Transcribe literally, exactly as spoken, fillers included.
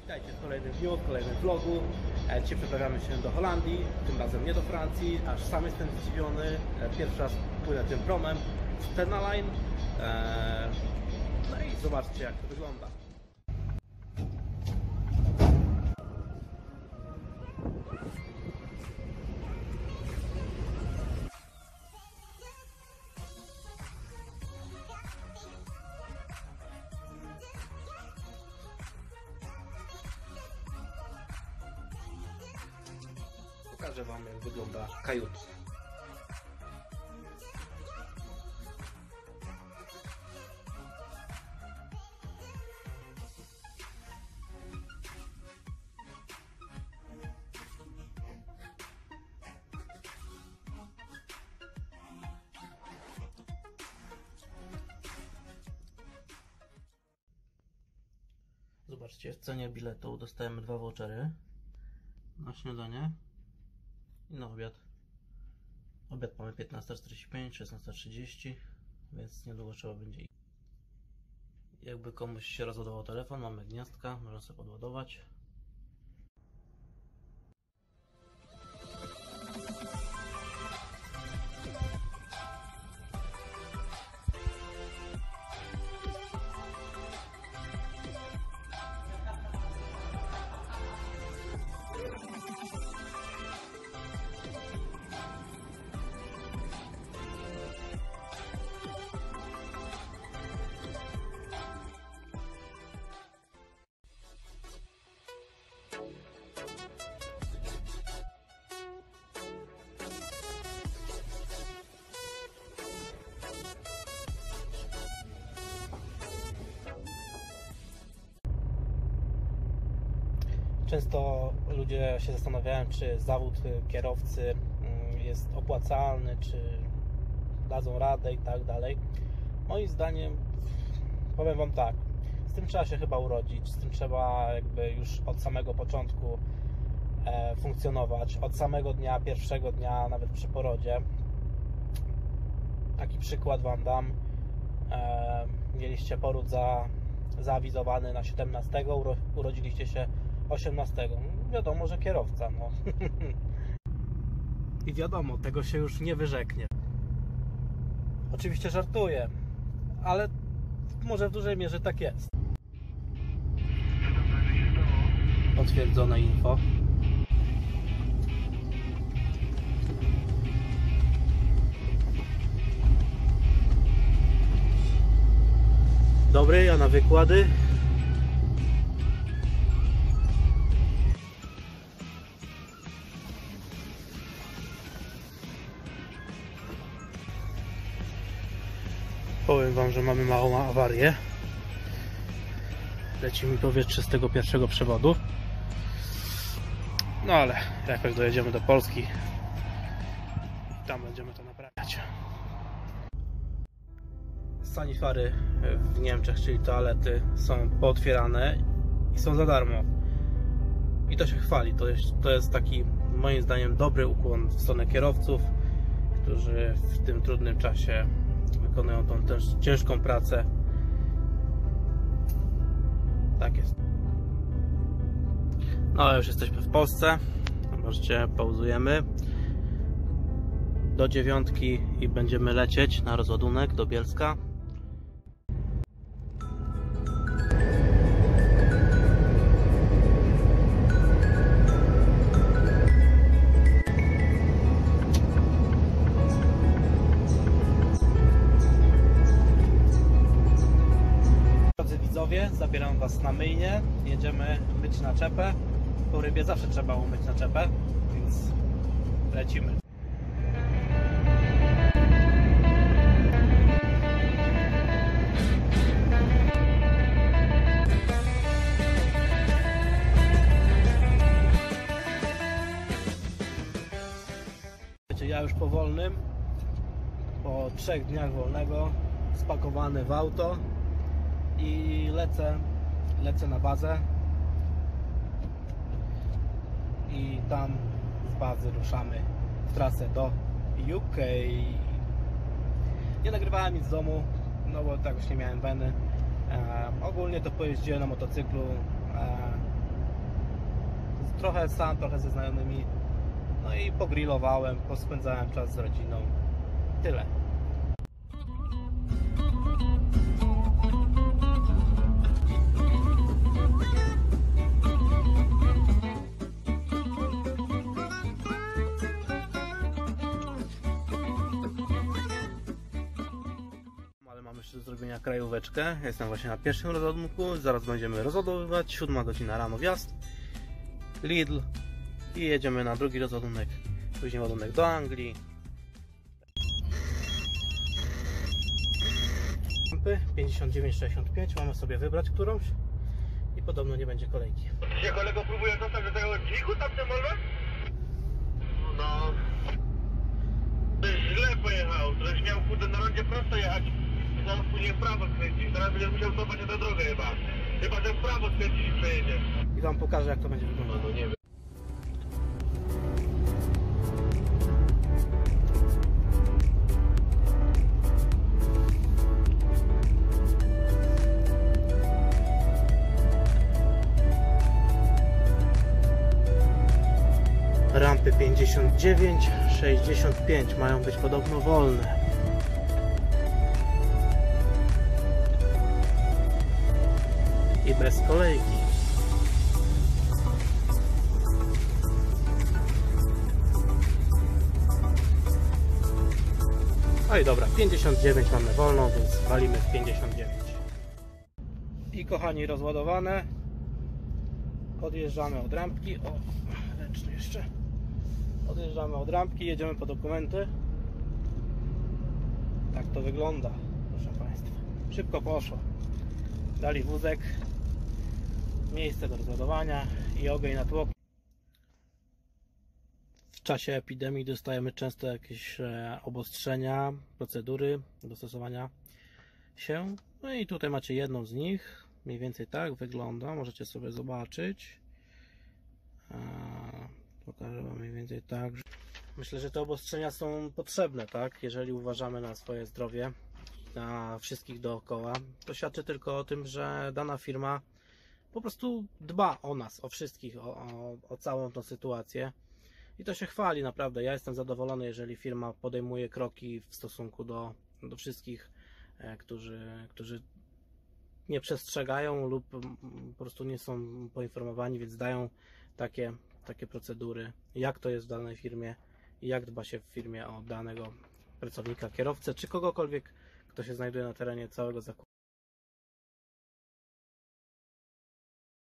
Witajcie w kolejnym dniu, w kolejnym vlogu. Dzisiaj przeprawiamy się do Holandii, tym razem nie do Francji, aż sam jestem zdziwiony. Pierwszy raz płynę tym promem z Tennaline. No i zobaczcie, jak to wygląda. Pokażę wam, jak wygląda kajuta. Zobaczcie, w cenie biletu dostajemy dwa vouchery na śniadanie i na obiad. Obiad mamy piętnasta czterdzieści pięć, szesnasta trzydzieści, więc niedługo trzeba będzie iść. Jakby komuś się rozładował telefon, mamy gniazdka, można sobie podładować. Często ludzie się zastanawiają, czy zawód kierowcy jest opłacalny, czy dadzą radę i tak dalej. Moim zdaniem, powiem wam tak, z tym trzeba się chyba urodzić, z tym trzeba jakby już od samego początku e, funkcjonować, od samego dnia, pierwszego dnia, nawet przy porodzie. Taki przykład wam dam. E, mieliście poród za, zaawizowany na siedemnastego, uro, urodziliście się osiemnastego. Wiadomo, że kierowca, no. I wiadomo, tego się już nie wyrzeknie. Oczywiście żartuję, ale może w dużej mierze tak jest. Potwierdzone info. Dobry, ja na wykłady. Powiem wam, że mamy małą awarię. Leci mi powietrze z tego pierwszego przewodu. No ale jakoś dojedziemy do Polski i tam będziemy to naprawiać. Sanifary w Niemczech, czyli toalety, są pootwierane i są za darmo. I to się chwali. To jest, to jest taki, moim zdaniem, dobry ukłon w stronę kierowców, którzy w tym trudnym czasie wykonują tą też ciężką pracę. Tak jest. No, już jesteśmy w Polsce. Zobaczcie, pauzujemy do dziewiątki i będziemy lecieć na rozładunek do Bielska. Zabieram was na myjnię, jedziemy myć naczepę. Po rybie zawsze trzeba umyć naczepę, więc lecimy. Wiecie, ja już po wolnym, po trzech dniach wolnego, spakowany w auto i lecę, lecę na bazę i tam z bazy ruszamy w trasę do U K. Nie nagrywałem nic z domu, no bo tak już nie miałem weny. E, ogólnie to pojeździłem na motocyklu e, trochę sam, trochę ze znajomymi. No i pogrillowałem, pospędzałem czas z rodziną. Tyle. Ale mam jeszcze do zrobienia krajóweczkę. Jestem właśnie na pierwszym rozładunku. Zaraz będziemy rozładowywać. Siódma godzina rano wjazd. Lidl. I jedziemy na drugi rozładunek. Później ładunek do Anglii. Lampy pięćdziesiąt dziewięć sześćdziesiąt pięć. Mamy sobie wybrać którąś. I podobno nie będzie kolejki. Czy się kolego próbuje dostać do tego dziku tam tym molwem? No. Ty źle pojechał, żeś miał kurde na rondzie prosto jechać. Zaraz później w prawo skręcić. Teraz będziesz musiał cofać tę drogę chyba. Chyba, że w prawo skręcić i przejedziesz. I wam pokażę, jak to będzie No, wyglądało. no nie wiem. Rampy pięćdziesiąt dziewięć sześćdziesiąt pięć mają być podobno wolne. I bez kolejki. No i dobra, pięćdziesiąt dziewięć mamy wolną, więc walimy w pięćdziesiąt dziewięć. I kochani, rozładowane. Odjeżdżamy od rampki. O, ręczny jeszcze. Odjeżdżamy od rampki, jedziemy po dokumenty. Tak to wygląda, proszę Państwa. Szybko poszło. Dali wózek, miejsce do rozładowania i ogień na tłoku. W czasie epidemii dostajemy często jakieś obostrzenia, procedury do stosowania się. No i tutaj macie jedną z nich. Mniej więcej tak wygląda, możecie sobie zobaczyć. Pokażę Wam mniej więcej tak. Myślę, że te obostrzenia są potrzebne, tak? Jeżeli uważamy na swoje zdrowie, na wszystkich dookoła, to świadczy tylko o tym, że dana firma po prostu dba o nas, o wszystkich, o, o, o całą tą sytuację. I to się chwali naprawdę. Ja jestem zadowolony, jeżeli firma podejmuje kroki w stosunku do, do wszystkich, e, którzy, którzy nie przestrzegają lub po prostu nie są poinformowani, więc dają takie, takie procedury, jak to jest w danej firmie i jak dba się w firmie o danego pracownika, kierowcę czy kogokolwiek, kto się znajduje na terenie całego zakładu.